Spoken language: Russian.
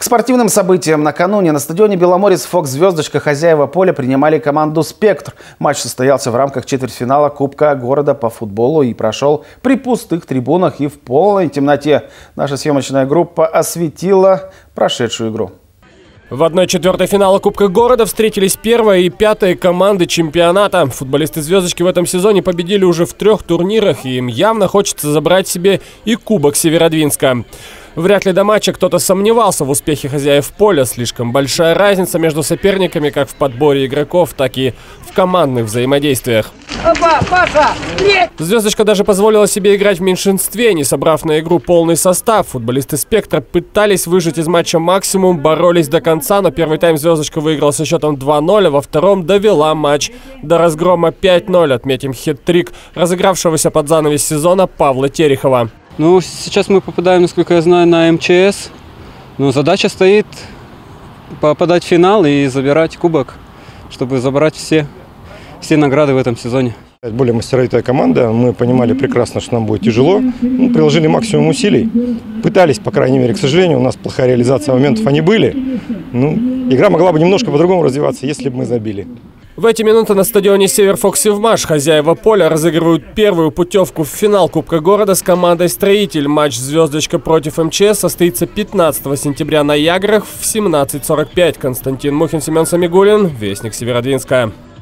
К спортивным событиям накануне на стадионе Беломорец Фокс Звездочка хозяева поля принимали команду «Спектр». Матч состоялся в рамках четвертьфинала Кубка города по футболу и прошел при пустых трибунах и в полной темноте. Наша съемочная группа осветила прошедшую игру. В 1/4 финала Кубка города встретились 1-я и 5-я команды чемпионата. Футболисты «Звездочки» в этом сезоне победили уже в 3 турнирах, и им явно хочется забрать себе и Кубок Северодвинска. Вряд ли до матча кто-то сомневался в успехе хозяев поля. Слишком большая разница между соперниками как в подборе игроков, так и в командных взаимодействиях. «Звездочка» даже позволила себе играть в меньшинстве, не собрав на игру полный состав. Футболисты «Спектра» пытались выжать из матча максимум, боролись до конца, но первый тайм «Звездочка» выиграла со счетом 2-0, а во втором довела матч до разгрома 5-0. Отметим хет-трик разыгравшегося под занавес сезона Павла Терехова. Ну, сейчас мы попадаем, насколько я знаю, на МЧС. Но задача стоит попадать в финал и забирать кубок, чтобы забрать все награды в этом сезоне. Более мастеровитая команда, мы понимали прекрасно, что нам будет тяжело. Приложили максимум усилий, пытались, по крайней мере, к сожалению, у нас плохая реализация моментов, они были. Игра могла бы немножко по-другому развиваться, если бы мы забили. В эти минуты на стадионе «Север-Фокс Севмаш» хозяева поля разыгрывают первую путевку в финал Кубка города с командой «Строитель». Матч «Звездочка» против МЧС состоится 15 сентября на Яграх в 17:45. Константин Мухин, Семен Самигуллин, Вестник Северодвинска.